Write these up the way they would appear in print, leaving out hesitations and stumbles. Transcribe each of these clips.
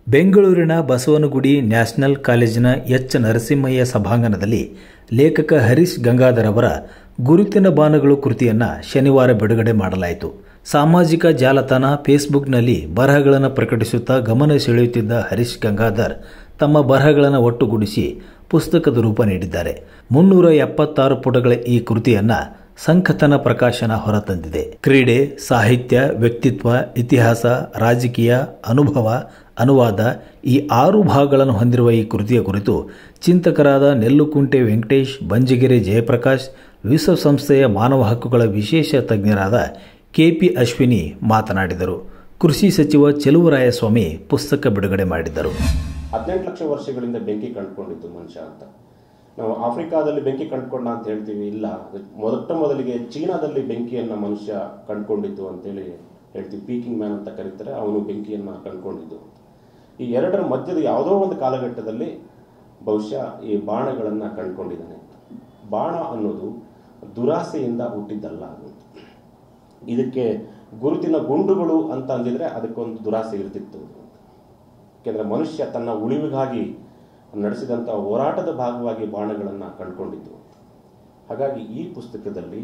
ಬೆಂಗಳೂರಿನ ಬಸವನಗುಡಿ ನ್ಯಾಷನಲ್ ಕಾಲೇಜಿನ ಎಚ್ ನರಸಿಂಹಯ್ಯ ಸಭಾಂಗಣದಲ್ಲಿ ಲೇಖಕ ಹರೀಶ್ ಗಂಗಾಧರ್ ಅವರ ಗುರುತಿನ ಬಾಣಗಳು ಕೃತಿಯನ್ನು ಶನಿವಾರ ಬಿಡುಗಡೆ ಮಾಡಲಾಯಿತು. ಸಾಮಾಜಿಕ ಜಾಲತಾಣ ಫೇಸ್ಬುಕ್ನಲ್ಲಿ ಬರಹಗಳನ್ನು ಪ್ರಕಟಿಸುತ್ತಾ ಗಮನ ಸೆಳೆಯುತ್ತಿದ್ದ ಹರೀಶ್ ಗಂಗಾಧರ್ ತಮ್ಮ ಬರಹಗಳನ್ನು ಒಟ್ಟುಗೂಡಿಸಿ ಪುಸ್ತಕದ ರೂಪ ನೀಡಿದ್ದಾರೆ. 376 ಪುಟಗಳ ಈ ಕೃತಿಯನ್ನು ಸಂಕಥನ ಪ್ರಕಾಶನ ಹೊರತಂದಿದೆ. ಕ್ರೀಡೆ, ಸಾಹಿತ್ಯ, ವ್ಯಕ್ತಿತ್ವ, ಇತಿಹಾಸ, ರಾಜಕೀಯ, ಅನುಭವ, ಅನುವಾದ ಈ 6 ಭಾಗಗಳನ್ನು ಹೊಂದಿರುವ ಈ ಕೃತಿಯ ಕುರಿತು ಚಿಂತಕರಾದ ನೆಲ್ಲುಕುಂಟೆ ವೆಂಕಟೇಶ್, ಬಂಜಗೆರೆ ಜಯಪ್ರಕಾಶ್, ವಿಶ್ವಸಂಸ್ಥೆಯ ಮಾನವ ಹಕ್ಕುಗಳ ವಿಶೇಷ ತಜ್ಞರಾದ ಕೆಪಿ ಅಶ್ವಿನಿ ಮಾತನಾಡಿದರು. ಕೃಷಿ ಸಚಿವ ಚೆಲುವರಾಯಸ್ವಾಮಿ ಪುಸ್ತಕ ಬಿಡುಗಡೆ ಮಾಡಿದರು. 18 ಲಕ್ಷ ವರ್ಷಗಳಿಂದ ಬೆಂಕಿ ಕಂಡುಕೊಂಡಿದ್ದು ಮನುಷ್ಯ ಅಂತ. ನಾವು ಆಫ್ರಿಕಾದಲ್ಲಿ ಬೆಂಕಿ ಕಂಡುಕೊಂಡ ಅಂತ ಹೇಳ್ತೀವಿ, ಇಲ್ಲ, ಮೊದಲಿಗೆ ಚೀನಾದಲ್ಲಿ ಬೆಂಕಿಯನ್ನು ಮನುಷ್ಯ ಕಂಡುಕೊಂಡಿದ್ದು ಅಂತೇಳಿ ಹೇಳ್ತೀವಿ. ಪೀಕಿಂಗ್ ಮ್ಯಾನ್ ಅಂತ ಕರೀತಾರೆ, ಅವನು ಬೆಂಕಿಯನ್ನು ಕಂಡುಕೊಂಡಿದ್ದು. ಈ ಎರಡರ ಮಧ್ಯದ ಯಾವುದೋ ಒಂದು ಕಾಲಘಟ್ಟದಲ್ಲಿ ಬಹುಶಃ ಈ ಬಾಣಗಳನ್ನು ಕಂಡುಕೊಂಡಿದ್ದಾನೆ. ಬಾಣ ಅನ್ನೋದು ದುರಾಸೆಯಿಂದ ಹುಟ್ಟಿದ್ದಲ್ಲ. ಅದು ಇದಕ್ಕೆ ಗುರುತಿನ ಗುಂಡುಗಳು ಅಂತ ಅಂದಿದ್ರೆ ಅದಕ್ಕೊಂದು ದುರಾಸೆ ಇರ್ತಿತ್ತು. ಯಾಕೆಂದರೆ ಮನುಷ್ಯ ತನ್ನ ಉಳಿವಿಗಾಗಿ ನಡೆಸಿದಂಥ ಹೋರಾಟದ ಭಾಗವಾಗಿ ಬಾಣಗಳನ್ನು ಕಂಡುಕೊಂಡಿದ್ದು. ಹಾಗಾಗಿ ಈ ಪುಸ್ತಕದಲ್ಲಿ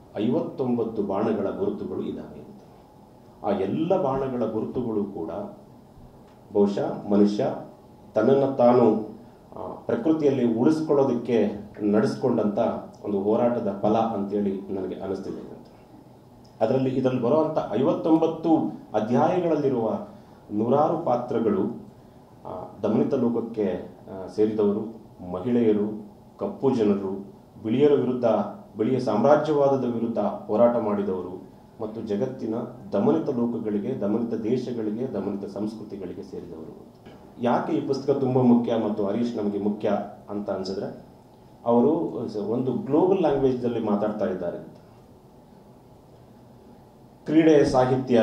59 ಬಾಣಗಳ ಗುರುತುಗಳು ಇದ್ದಾವೆ. ಆ ಎಲ್ಲ ಬಾಣಗಳ ಗುರುತುಗಳು ಕೂಡ ಬಹುಶಃ ಮನುಷ್ಯ ತನ್ನನ್ನು ತಾನು ಪ್ರಕೃತಿಯಲ್ಲಿ ಉಳಿಸ್ಕೊಳ್ಳೋದಕ್ಕೆ ನಡೆಸ್ಕೊಂಡಂಥ ಒಂದು ಹೋರಾಟದ ಫಲ ಅಂತೇಳಿ ನನಗೆ ಅನಿಸ್ತಿದೆ. ಇದರಲ್ಲಿ ಬರುವಂಥ 59 ಅಧ್ಯಾಯಗಳಲ್ಲಿರುವ 100 ಪಾತ್ರಗಳು ದಮನಿತ ಲೋಕಕ್ಕೆ ಸೇರಿದವರು, ಮಹಿಳೆಯರು, ಕಪ್ಪು ಜನರು, ಬಿಳಿಯರ ವಿರುದ್ಧ, ಬಿಳಿಯ ಸಾಮ್ರಾಜ್ಯವಾದದ ವಿರುದ್ಧ ಹೋರಾಟ ಮಾಡಿದವರು ಮತ್ತು ಜಗತ್ತಿನ ದಮನಿತ ಲೋಕಗಳಿಗೆ, ದಮನಿತ ದೇಶಗಳಿಗೆ, ದಮನಿತ ಸಂಸ್ಕೃತಿಗಳಿಗೆ ಸೇರಿದವರು. ಯಾಕೆ ಈ ಪುಸ್ತಕ ತುಂಬ ಮುಖ್ಯ ಮತ್ತು ಹರೀಶ್ ನಮಗೆ ಮುಖ್ಯ ಅಂತ ಅನ್ಸಿದ್ರೆ, ಅವರು ಒಂದು ಗ್ಲೋಬಲ್ ಲ್ಯಾಂಗ್ವೇಜ್ನಲ್ಲಿ ಮಾತಾಡ್ತಾ ಇದ್ದಾರೆ. ಕ್ರೀಡೆ, ಸಾಹಿತ್ಯ,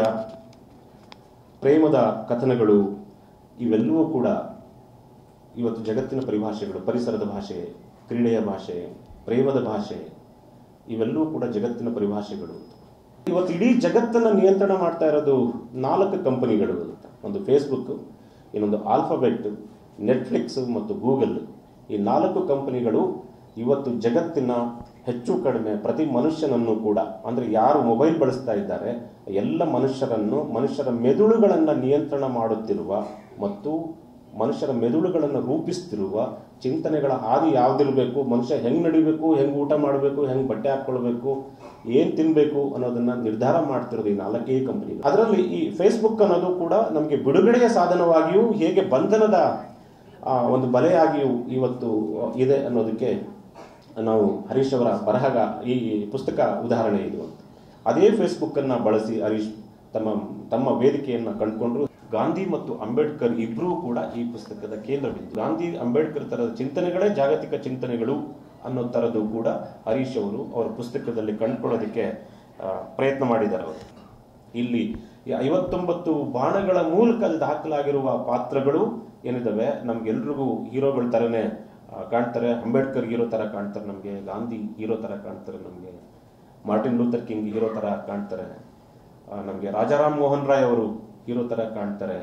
ಪ್ರೇಮದ ಕಥನಗಳು ಇವೆಲ್ಲವೂ ಕೂಡ ಇವತ್ತು ಜಗತ್ತಿನ ಪರಿಭಾಷೆಗಳು. ಪರಿಸರದ ಭಾಷೆ, ಕ್ರೀಡೆಯ ಭಾಷೆ, ಪ್ರೇಮದ ಭಾಷೆ ಇವೆಲ್ಲವೂ ಕೂಡ ಜಗತ್ತಿನ ಪರಿಭಾಷೆಗಳು. ಇವತ್ತು ಇಡೀ ಜಗತ್ತನ್ನು ನಿಯಂತ್ರಣ ಮಾಡ್ತಾ ಇರೋದು 4 ಕಂಪನಿಗಳು. ಒಂದು ಫೇಸ್ಬುಕ್, ಇನ್ನೊಂದು ಆಲ್ಫಾಬೆಟ್, ನೆಟ್ಫ್ಲಿಕ್ಸ್ ಮತ್ತು ಗೂಗಲ್. ಈ 4 ಕಂಪನಿಗಳು ಇವತ್ತು ಜಗತ್ತಿನ ಹೆಚ್ಚು ಕಡಿಮೆ ಪ್ರತಿ ಮನುಷ್ಯನನ್ನು ಕೂಡ, ಅಂದರೆ ಯಾರು ಮೊಬೈಲ್ ಬಳಸ್ತಾ ಇದ್ದಾರೆ ಎಲ್ಲ ಮನುಷ್ಯರ ಮೆದುಳುಗಳನ್ನು ನಿಯಂತ್ರಣ ಮಾಡುತ್ತಿರುವ ಮತ್ತು ಮನುಷ್ಯರ ಮೆದುಳುಗಳನ್ನು ರೂಪಿಸ್ತಿರುವ ಚಿಂತನೆಗಳ ಹಾದಿ ಯಾವುದಿರಬೇಕು, ಮನುಷ್ಯ ಹೆಂಗೆ ನಡಿಬೇಕು, ಹೆಂಗೆ ಊಟ ಮಾಡಬೇಕು, ಹೆಂಗೆ ಬಟ್ಟೆ ಹಾಕ್ಕೊಳ್ಬೇಕು, ಏನು ತಿನ್ನಬೇಕು ಅನ್ನೋದನ್ನ ನಿರ್ಧಾರ ಮಾಡ್ತಿರೋದು ಈ 4 ಕಂಪನಿಗಳು. ಅದರಲ್ಲಿ ಈ ಫೇಸ್ಬುಕ್ ಅನ್ನೋದು ಕೂಡ ನಮಗೆ ಬಿಡುಗಡೆಯ ಸಾಧನವಾಗಿಯೂ ಹೇಗೆ ಬಂಧನದ ಒಂದು ಬಲೆಯಾಗಿಯೂ ಇವತ್ತು ಇದೆ ಅನ್ನೋದಕ್ಕೆ ನಾವು ಹರೀಶ್ ಅವರ ಬರಹಗ ಈ ಪುಸ್ತಕ ಉದಾಹರಣೆ ಇದು ಅಂತ. ಅದೇ ಫೇಸ್ಬುಕ್ಕನ್ನು ಬಳಸಿ ಹರೀಶ್ ತಮ್ಮ ವೇದಿಕೆಯನ್ನು ಕಂಡುಕೊಂಡ್ರು. ಗಾಂಧಿ ಮತ್ತು ಅಂಬೇಡ್ಕರ್ ಇಬ್ಬರೂ ಕೂಡ ಈ ಪುಸ್ತಕದ ಕೇಂದ್ರ ಬಿಂದು. ಗಾಂಧಿ, ಅಂಬೇಡ್ಕರ್ ತರದ ಚಿಂತನೆಗಳೇ ಜಾಗತಿಕ ಚಿಂತನೆಗಳು ಅನ್ನೋ ಥರದ್ದು ಕೂಡ ಹರೀಶ್ ಅವರು ಅವರ ಪುಸ್ತಕದಲ್ಲಿ ಕಂಡುಕೊಳ್ಳೋದಕ್ಕೆ ಪ್ರಯತ್ನ ಮಾಡಿದ್ದಾರೆ. ಅವರು ಇಲ್ಲಿ 59 ಬಾಣಗಳ ಮೂಲಕ ದಾಖಲಾಗಿರುವ ಪಾತ್ರಗಳು ಏನಿದ್ದಾವೆ ನಮ್ಗೆಲ್ರಿಗೂ ಹೀರೋಗಳ ಥರನೇ ಕಾಣ್ತಾರೆ. ಅಂಬೇಡ್ಕರ್ ಹೀರೋ ಥರ ಕಾಣ್ತಾರೆ ನಮಗೆ, ಗಾಂಧಿ ಹೀರೋ ಥರ ಕಾಣ್ತಾರೆ ನಮಗೆ, ಮಾರ್ಟಿನ್ ಲೂಥರ್ ಕಿಂಗ್ ಹೀರೋ ಥರ ಕಾಣ್ತಾರೆ ನಮಗೆ, ರಾಜಾರಾಮ್ ಮೋಹನ್ ರಾಯ್ ಅವರು ಹೀರೋ ಥರ ಕಾಣ್ತಾರೆ.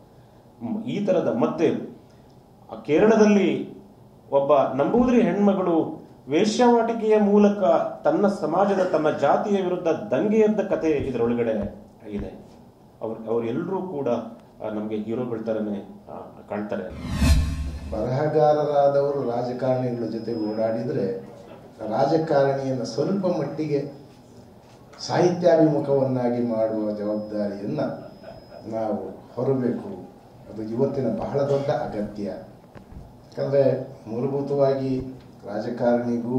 ಈ ಥರದ ಮತ್ತೆ ಕೇರಳದಲ್ಲಿ ಒಬ್ಬ ನಂಬೂದಿರಿ ಹೆಣ್ಮಗಳು ವೇಶ್ಯಾವಾಟಿಕೆಯ ಮೂಲಕ ತನ್ನ ಸಮಾಜದ, ತನ್ನ ಜಾತಿಯ ವಿರುದ್ಧ ದಂಗೆ ಎದ್ದ ಕಥೆ ಇದರೊಳಗಡೆ ಇದೆ. ಅವರೆಲ್ಲರೂ ಕೂಡ ನಮಗೆ ಹೀರೋಗಳ ಥರನೇ ಕಾಣ್ತಾರೆ. ಬರಹಗಾರರಾದವರು ರಾಜಕಾರಣಿಗಳ ಜೊತೆ ಓಡಾಡಿದರೆ ರಾಜಕಾರಣಿಯನ್ನು ಸ್ವಲ್ಪ ಮಟ್ಟಿಗೆ ಸಾಹಿತ್ಯಾಭಿಮುಖವನ್ನಾಗಿ ಮಾಡುವ ಜವಾಬ್ದಾರಿಯನ್ನು ನಾವು ಹೊರಬೇಕು. ಅದು ಇವತ್ತಿನ ಬಹಳ ದೊಡ್ಡ ಅಗತ್ಯ. ಯಾಕಂದರೆ ಮೂಲಭೂತವಾಗಿ ರಾಜಕಾರಣಿಗೂ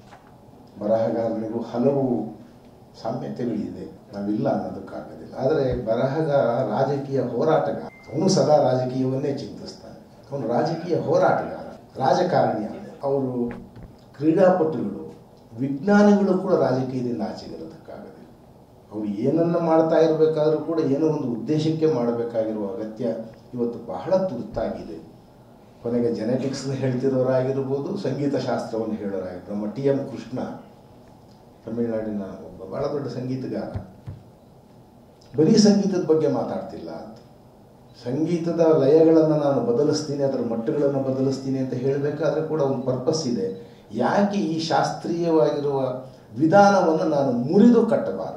ಬರಹಗಾರನಿಗೂ ಹಲವು ಸಾಮ್ಯತೆಗಳಿದೆ, ನಾವಿಲ್ಲ ಅನ್ನೋದಕ್ಕಾಗೋದಿಲ್ಲ. ಆದರೆ ಬರಹಗಾರ ರಾಜಕೀಯ ಹೋರಾಟಗಾರ, ಅವನು ಸದಾ ರಾಜಕೀಯವನ್ನೇ ಚಿಂತಿಸ್ತಾನೆ. ಅವನು ರಾಜಕೀಯ ಹೋರಾಟಗಾರ, ರಾಜಕಾರಣಿ. ಅವರು ಕ್ರೀಡಾಪಟುಗಳು, ವಿಜ್ಞಾನಿಗಳು ಕೂಡ ರಾಜಕೀಯದಿಂದ ಆಚೆಗಿರೋದಕ್ಕಾಗೋದಿಲ್ಲ. ಅವರು ಏನನ್ನ ಮಾಡ್ತಾ ಇರಬೇಕಾದ್ರೂ ಕೂಡ ಏನೋ ಒಂದು ಉದ್ದೇಶಕ್ಕೆ ಮಾಡಬೇಕಾಗಿರುವ ಅಗತ್ಯ ಇವತ್ತು ಬಹಳ ತುರ್ತಾಗಿದೆ. ಕೊನೆಗೆ ಜೆನೆಟಿಕ್ಸ್ನ ಹೇಳ್ತಿರೋರಾಗಿರ್ಬೋದು, ಸಂಗೀತ ಶಾಸ್ತ್ರವನ್ನು ಹೇಳೋರಾಗಿರ್ಬೋದು. ನಮ್ಮ TM ಕೃಷ್ಣ ತಮಿಳುನಾಡಿನ ಒಬ್ಬ ಬಹಳ ದೊಡ್ಡ ಸಂಗೀತಗಾರ, ಬರೀ ಸಂಗೀತದ ಬಗ್ಗೆ ಮಾತಾಡ್ತಿಲ್ಲ ಅಂತ. ಸಂಗೀತದ ಲಯಗಳನ್ನು ನಾನು ಬದಲಿಸ್ತೀನಿ, ಅದರ ಮಟ್ಟಗಳನ್ನು ಬದಲಿಸ್ತೀನಿ ಅಂತ ಹೇಳಬೇಕಾದ್ರೆ ಕೂಡ ಒಂದು ಪರ್ಪಸ್ ಇದೆ. ಯಾಕೆ ಈ ಶಾಸ್ತ್ರೀಯವಾಗಿರುವ ವಿಧಾನವನ್ನು ನಾನು ಮುರಿದು ಕಟ್ಟಬಾರದು,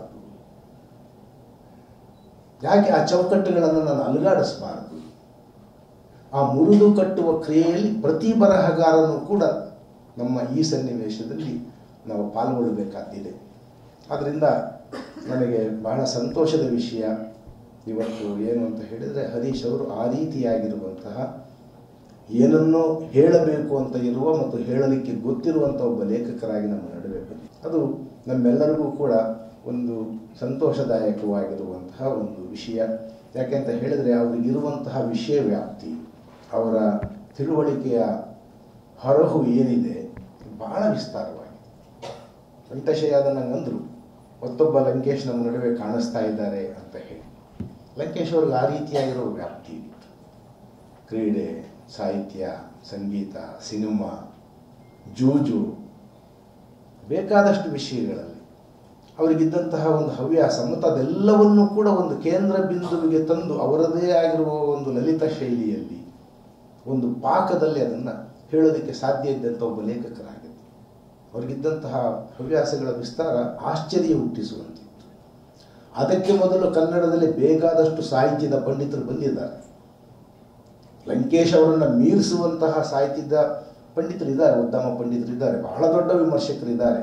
ಯಾಕೆ ಆ ಚೌಕಟ್ಟುಗಳನ್ನು ನಾನು ಅಲುಗಾಡಿಸಬಾರದು? ಆ ಮುರಿದು ಕಟ್ಟುವ ಕ್ರಿಯೆಯಲ್ಲಿ ಪ್ರತಿ ಬರಹಗಾರನು ಕೂಡ ನಮ್ಮ ಈ ಸನ್ನಿವೇಶದಲ್ಲಿ ನಾವು ಪಾಲ್ಗೊಳ್ಳಬೇಕಾಗಿದೆ. ಆದ್ದರಿಂದ ನನಗೆ ಬಹಳ ಸಂತೋಷದ ವಿಷಯ ಇವತ್ತು ಏನು ಅಂತ ಹೇಳಿದರೆ, ಹರೀಶ್ ಅವರು ಆ ರೀತಿಯಾಗಿರುವಂತಹ ಏನನ್ನೋ ಹೇಳಬೇಕು ಅಂತ ಇರುವ ಮತ್ತು ಹೇಳಲಿಕ್ಕೆ ಗೊತ್ತಿರುವಂಥ ಒಬ್ಬ ಲೇಖಕರಾಗಿ ನಮ್ಮ ನಡುವೆ ಬಂದಿದೆ. ಅದು ನಮ್ಮೆಲ್ಲರಿಗೂ ಕೂಡ ಒಂದು ಸಂತೋಷದಾಯಕವಾಗಿರುವಂತಹ ಒಂದು ವಿಷಯ. ಯಾಕೆಂತ ಹೇಳಿದರೆ ಅವರಿಗಿರುವಂತಹ ವಿಷಯ ವ್ಯಾಪ್ತಿ, ಅವರ ತಿಳುವಳಿಕೆಯ ಹೊರಹು ಏನಿದೆ ಬಹಳ ವಿಸ್ತಾರವಾಗಿದೆ. ವೆಂಕಟೇಶಯ್ಯ ಅದನ್ನು ಅಂದರು, ಮತ್ತೊಬ್ಬ ಲಂಕೇಶ್ ನಮ್ಮ ನಡುವೆ ಕಾಣಿಸ್ತಾ ಇದ್ದಾರೆ ಅಂತ ಹೇಳಿ. ಲಂಕೇಶ್ ಅವ್ರಿಗೆ ಆ ರೀತಿಯಾಗಿರೋ ವ್ಯಾಪ್ತಿ ಇತ್ತು. ಕ್ರೀಡೆ, ಸಾಹಿತ್ಯ, ಸಂಗೀತ, ಸಿನಿಮಾ, ಜೂಜು, ಬೇಕಾದಷ್ಟು ವಿಷಯಗಳಲ್ಲಿ ಅವರಿಗಿದ್ದಂತಹ ಒಂದು ಹವ್ಯಾಸ ಮತ್ತು ಅದೆಲ್ಲವನ್ನೂ ಕೂಡ ಒಂದು ಕೇಂದ್ರ ಬಿಂದುವಿಗೆ ತಂದು ಅವರದೇ ಆಗಿರುವ ಒಂದು ಲಲಿತ ಶೈಲಿಯಲ್ಲಿ, ಒಂದು ಪಾಕದಲ್ಲಿ ಅದನ್ನು ಹೇಳೋದಕ್ಕೆ ಸಾಧ್ಯ ಇದ್ದಂಥ ಒಬ್ಬ ಲೇಖಕರಾಗಿದ್ದರು. ಅವರಿಗಿದ್ದಂತಹ ಹವ್ಯಾಸಗಳ ವಿಸ್ತಾರ ಆಶ್ಚರ್ಯ ಹುಟ್ಟಿಸುವಂತಿತ್ತು. ಅದಕ್ಕೆ ಮೊದಲು ಕನ್ನಡದಲ್ಲಿ ಬೇಕಾದಷ್ಟು ಸಾಹಿತ್ಯದ ಪಂಡಿತರು ಬಂದಿದ್ದಾರೆ. ಲಂಕೇಶ್ ಅವರನ್ನು ಮೀರಿಸುವಂತಹ ಸಾಹಿತ್ಯದ ಪಂಡಿತರಿದ್ದಾರೆ, ಉತ್ತಮ ಪಂಡಿತರಿದ್ದಾರೆ, ಬಹಳ ದೊಡ್ಡ ವಿಮರ್ಶಕರಿದ್ದಾರೆ,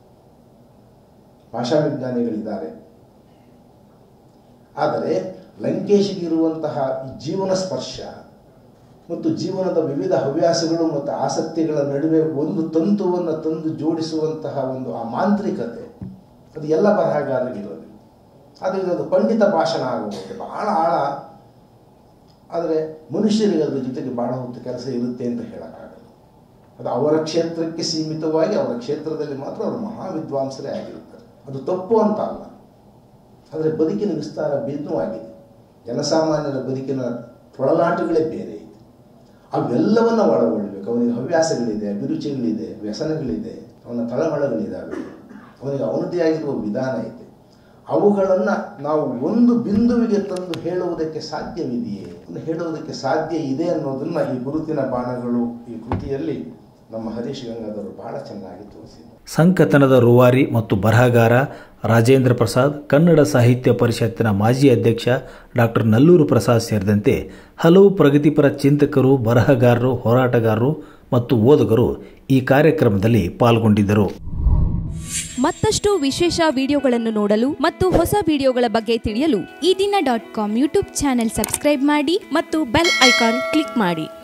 ಭಾಷಾ ವಿಜ್ಞಾನಿಗಳಿದ್ದಾರೆ. ಆದರೆ ಲಂಕೇಶಿಗಿರುವಂತಹ ಜೀವನ ಸ್ಪರ್ಶ ಮತ್ತು ಜೀವನದ ವಿವಿಧ ಹವ್ಯಾಸಗಳು ಮತ್ತು ಆಸಕ್ತಿಗಳ ನಡುವೆ ಒಂದು ತಂತುವನ್ನು ತಂದು ಜೋಡಿಸುವಂತಹ ಒಂದು ಆ ಮಾಂತ್ರಿಕತೆ, ಅದು ಎಲ್ಲ ಬರಹಗಾರರಿಗಿರೋದು. ಅದು ಪಂಡಿತ ಭಾಷಣ ಆಗುತ್ತೆ, ಬಹಳ ಆಳ. ಆದರೆ ಮನುಷ್ಯರಿಗೆ ಅದರ ಜೊತೆಗೆ ಬಹಳ ಹೊತ್ತು ಕೆಲಸ ಇರುತ್ತೆ ಅಂತ ಹೇಳೋಕ್ಕಾಗಲ್ಲ. ಅದು ಅವರ ಕ್ಷೇತ್ರಕ್ಕೆ ಸೀಮಿತವಾಗಿ ಅವರ ಕ್ಷೇತ್ರದಲ್ಲಿ ಮಾತ್ರ ಅವರು ಮಹಾವಿದ್ವಾಂಸರೇ ಆಗಿರುತ್ತಾರೆ. ಅದು ತಪ್ಪು ಅಂತ ಅಲ್ಲ. ಆದರೆ ಬದುಕಿನ ವಿಸ್ತಾರ ಭಿನ್ನವಾಗಿದೆ. ಜನಸಾಮಾನ್ಯರ ಬದುಕಿನ ತೊಳಲಾಟಗಳೇ ಬೇರೆ ಇದೆ. ಅವೆಲ್ಲವನ್ನು ಒಳಗೊಳ್ಳಬೇಕು. ಅವನಿಗೆ ಹವ್ಯಾಸಗಳಿದೆ, ಅಭಿರುಚಿಗಳಿದೆ, ವ್ಯಸನಗಳಿದೆ, ಅವನ ತಳಮಳಗಳಿದ್ದಾವೆ, ಅವನಿಗೆ ಅವನದೇ ಆಗಿರುವ ವಿಧಾನ ಇದೆ. ಅವುಗಳನ್ನು ನಾವು ಒಂದು ಬಿಂದುವಿಗೆ ತಂದು ಹೇಳುವುದಕ್ಕೆ ಸಾಧ್ಯವಿದೆಯೇ, ಹೇಳುವುದಕ್ಕೆ ಸಾಧ್ಯ ಇದೆ ಅನ್ನೋದನ್ನು ಈ ಗುರುತಿನ ಬಾಣಗಳು ಈ ಕೃತಿಯಲ್ಲಿ ನಮ್ಮ ಹರೀಶ್ ಗಂಗಾಧರರು ಬಹಳ ಚೆನ್ನಾಗಿ ತೋರಿಸಿದ್ದಾರೆ. ಸಂಕಥನದ ರೂವಾರಿ ಮತ್ತು ಬರಹಗಾರ ರಾಜೇಂದ್ರ ಪ್ರಸಾದ್, ಕನ್ನಡ ಸಾಹಿತ್ಯ ಪರಿಷತ್ತಿನ ಮಾಜಿ ಅಧ್ಯಕ್ಷ ಡಾಕ್ಟರ್ ನಲ್ಲೂರು ಪ್ರಸಾದ್ ಸೇರಿದಂತೆ ಹಲವು ಪ್ರಗತಿಪರ ಚಿಂತಕರು, ಬರಹಗಾರರು, ಹೋರಾಟಗಾರರು ಮತ್ತು ಓದುಗರು ಈ ಕಾರ್ಯಕ್ರಮದಲ್ಲಿ ಪಾಲ್ಗೊಂಡಿದ್ದರು. ಮತ್ತಷ್ಟು ವಿಶೇಷ ವಿಡಿಯೋಗಳನ್ನು ನೋಡಲು ಮತ್ತು ಹೊಸ ವಿಡಿಯೋಗಳ ಬಗ್ಗೆ ತಿಳಿಯಲು ಈ ದಿನ .com ಯೂಟ್ಯೂಬ್ ಚಾನೆಲ್ ಸಬ್ಸ್ಕ್ರೈಬ್ ಮಾಡಿ ಮತ್ತು ಬೆಲ್ ಐಕಾನ್ ಕ್ಲಿಕ್ ಮಾಡಿ.